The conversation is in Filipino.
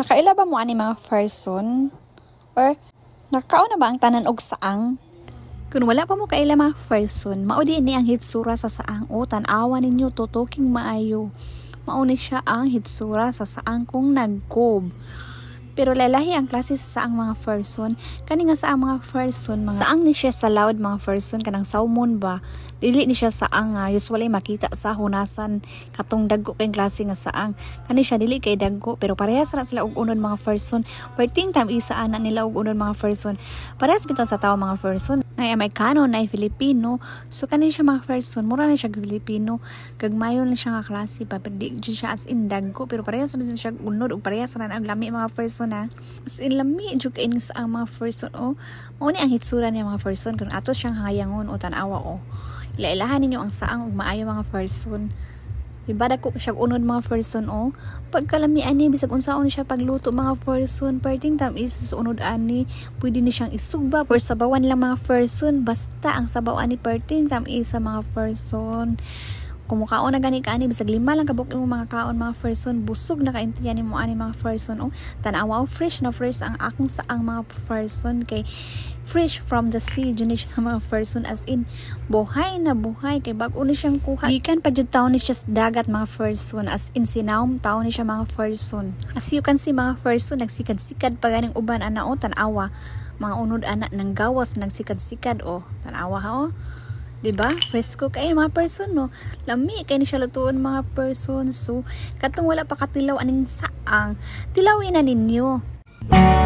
Nakaila ba mo ani mga person? Or nakakaon na ba ang tanan og saang? Kung wala pa mo kaila mga person, maudi ni ang hitsura sa saang o tan-awa ninyo tutuking maayo. Mauni siya ang hitsura sa saang kung nagkob. Pero lalahi ang klase sa saang mga person. Kani nga saang mga person, saang ni siya sa loud mga person kanang salmon ba. Dili ni siya saang usually makita sa hunasan katong dagko kay klase nga saang. Kani siya dili kay dagko pero parehas ra sila og unod mga person. Perting time isa ana nila og unod mga person. Parehas bitaw sa tawo mga person. Nay Amerikano, nay Filipino. So kani siya mga person, mura na siya Filipino. Gagmayon lang siya nga klase pa pero di siya as in dagko pero parehas ra siya unod ug parehas ra ang lami mga person na. As in lami jud kay sa ang mga person o. Mao ni ang hitsura niya mga person kung ato siyang hayangon o tan-awa o. Ilailahan ninyo ang saang ug maayo mga person. Diba dako siya unod mga person o. Pagkalami ani bisag unsaon siya pagluto mga person, perting tam is sa unod ani, pwede ni siyang isugba or sabawan lang mga person, basta ang sabaw ani perting tam is sa mga person. Kumukaon na gani ka ani bisag 5 lang kabuk mo mga kaon mga person, busog na kaintiyan mo ani mga person o. Tan-awa fresh na fresh ang akong saang mga person kay fresh from the sea jud ni siya mga person, as in buhay na buhay kay bag-o ni siyang kuha gikan pa jud taon ni siya sa dagat mga person, as in sinawm taon ni siya mga person. As you can see mga person, nagsikad-sikad pa ganing uban ana o, tan-awa mga unod ana ng gawas nagsikad-sikad o, tan-awa ha o. Diba? Fresco kay mga person no. Lami kay ni siya lutuon mga person. So katong wala pa katilaw aning saang, tilawin na ninyo.